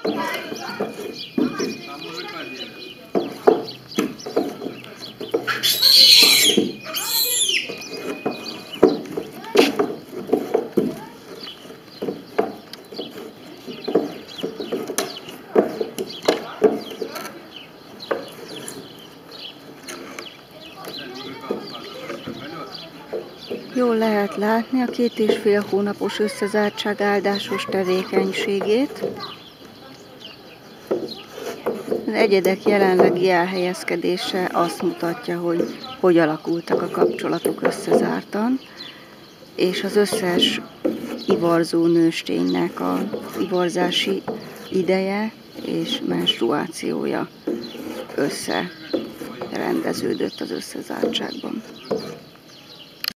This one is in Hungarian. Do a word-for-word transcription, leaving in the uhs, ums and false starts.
Jól lehet látni a két és fél hónapos összezártság áldásos tevékenységét. Az egyedek jelenlegi elhelyezkedése azt mutatja, hogy hogy alakultak a kapcsolatok összezártan, és az összes ivarzó nősténynek a ivarzási ideje és menstruációja összerendeződött az összezártságban.